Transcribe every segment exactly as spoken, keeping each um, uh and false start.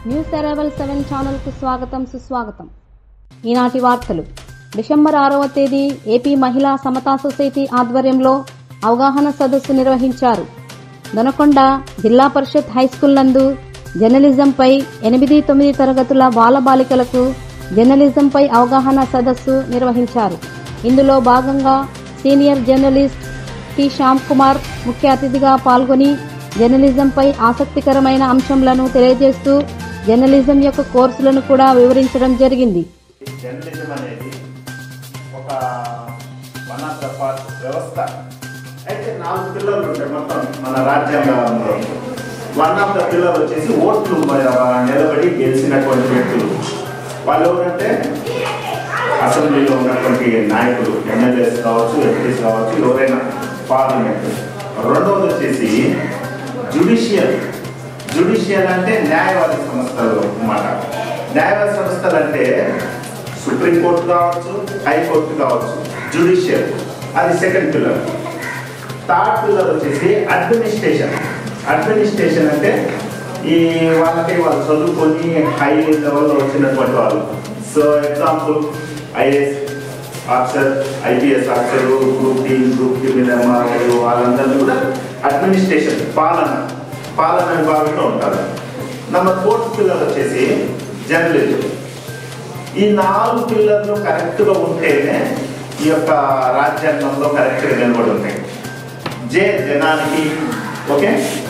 News arrival seven channel కు స్వాగతం సుస్వాగతం. ఈనాటి వార్తలు. డిసెంబర్ ఆరవ తేదీ ఏపీ మహిళా సమతా సొసైటీ ఆధ్వర్యంలో అవగాహన సదస్సు నిర్వహించారు. దొనకొండ జిల్లా పరిషత్ హైస్కూల్ నందు జర్నలిజంపై ఎనిమిది తొమ్మిది తరగతుల బాలబాలికలకు జర్నలిజంపై అవగాహన సదస్సు నిర్వహించారు. ఇందులో భాగంగా senior journalist T Shyam Kumar ముఖ్య అతిథిగా పాల్గొని జర్నలిజంపై ఆసక్తికరమైన అంశంలను తెలియజేస్తూ జర్నలిజం యొక్క కోర్సులను కూడా వివరించడం జరిగింది. జర్నలిజం అనేది ఒక వన్ ఆఫ్ ద పార్ట్ వ్యవస్థ. అయితే నాలుగు పిల్లర్లు ఉంటాయి మొత్తం మన రాజ్యాంగంలో. వన్ ఆఫ్ ద పిల్లర్ వచ్చేసి ఓట్లు నిలబడి గెలిచినటువంటి వ్యక్తులు. వాళ్ళు ఎవరంటే అసెంబ్లీలో ఉన్నటువంటి నాయకులు, ఎమ్మెల్యేస్ కావచ్చు, ఎంపీస్ కావచ్చు, ఎవరైనా పార్లమెంట్. రెండవది వచ్చేసి జ్యుడిషియల్. జ్యుడిషియల్ అంటే న్యాయవాది సంస్థలు అన్నమాట. న్యాయవాది సంస్థలు అంటే సుప్రీంకోర్టు కావచ్చు, హైకోర్టు కావచ్చు. జ్యుడిషియల్ అది సెకండ్ పిల్లర్. థర్డ్ పిల్లర్ వచ్చేసి అడ్మినిస్ట్రేషన్. అడ్మినిస్ట్రేషన్ అంటే ఈ వాళ్ళకి వాళ్ళు చదువుకొని హై లెవెల్లో వచ్చినటువంటి వాళ్ళు. So example IAS officer, IPS officer, group D, group D మీద ఎంఆర్ఓలు, వాళ్ళందరినీ కూడా అడ్మినిస్ట్రేషన్, పాలన పాలన విభాగంలో ఉంటారు. నెంబర్ ఫోర్త్ పిల్లర్ వచ్చేసి జర్నలిజం. ఈ నాలుగు పిల్లర్లు కరెక్ట్గా ఉంటేనే ఈ యొక్క రాజ్యాంగంలో కరెక్ట్గా నిలబడి ఉంటాయి. జే జనానికి, ఓకే,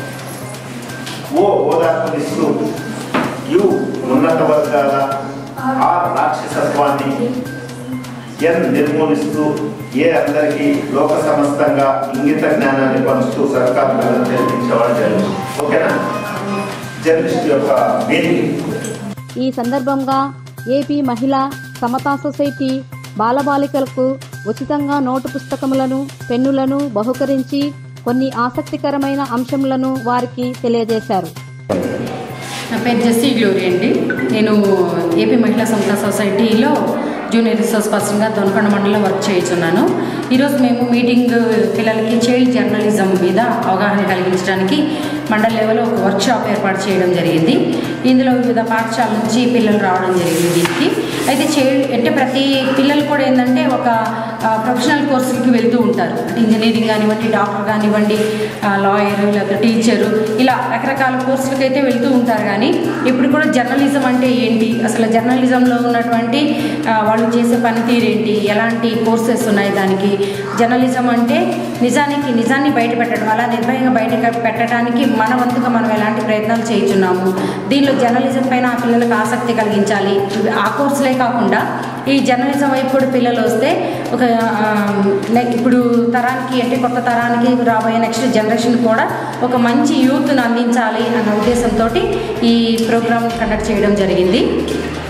ఓ ఓదార్పునిస్తూ, యు ఉన్నత వర్గాల, ఆర్ రాక్షసత్వాన్ని, ఎన్ నిర్మూలిస్తూ, ఏ అందరికీ లోక సమస్తంగా ఇంగిత జ్ఞానాన్ని పంచుతూ సర్కారు నిర్మించేవాడు జర్నలిస్ట్. ఓకేనా? జర్నలిస్ట్ యొక్క మీనింగ్. ఈ సందర్భంగా ఏపీ మహిళా సమతా సొసైటీ బాలబాలికలకు ఉచితంగా నోటు పుస్తకములను, పెన్నులను బహుకరించి కొన్ని ఆసక్తికరమైన అంశములను వారికి తెలియజేశారు. నా పేరు జెస్సీ గ్లోరీ అండి. నేను ఏపీ మహిళా సమతా సొసైటీలో జూనియర్ రిసోర్స్ పర్సన్గా దొనకొండ మండలంలో వర్క్ చేస్తున్నాను. ఈరోజు మేము మీటింగ్ పిల్లలకి చైల్డ్ జర్నలిజం మీద అవగాహన కలిగించడానికి మండల లెవెల్లో ఒక వర్క్ షాప్ ఏర్పాటు చేయడం జరిగింది. ఇందులో వివిధ పాఠశాల నుంచి పిల్లలు రావడం జరిగింది దీనికి. అయితే చైల్డ్ అంటే ప్రతి పిల్లలు కూడా ఏంటంటే ఒక ప్రొఫెషనల్ కోర్సులకి వెళ్తూ ఉంటారు. అంటే ఇంజనీరింగ్ కానివ్వండి, డాక్టర్ కానివ్వండి, లాయర్, లేకపోతే టీచరు, ఇలా రకరకాల కోర్సులకి అయితే వెళ్తూ ఉంటారు. కానీ ఇప్పుడు కూడా జర్నలిజం అంటే ఏంటి, అసలు జర్నలిజంలో ఉన్నటువంటి వాళ్ళు చేసే పనితీరు ఏంటి, ఎలాంటి కోర్సెస్ ఉన్నాయి దానికి, జర్నలిజం అంటే నిజానికి నిజాన్ని బయట పెట్టడం, అలా నిర్భయంగా బయట పెట్టడానికి మన వంతుగా మనం ఎలాంటి ప్రయత్నాలు చేయించున్నాము, దీనిలో జర్నలిజం పైన ఆ పిల్లలకు ఆసక్తి కలిగించాలి. ఆ కోర్సులే కాకుండా ఈ జర్నలిజం వైపు కూడా పిల్లలు వస్తే ఒక ఇప్పుడు తరానికి అంటే కొత్త తరానికి రాబోయే నెక్స్ట్ జనరేషన్ కూడా ఒక మంచి యూత్ను అందించాలి అన్న ఉద్దేశంతో ఈ ప్రోగ్రామ్ కండక్ట్ చేయడం జరిగింది.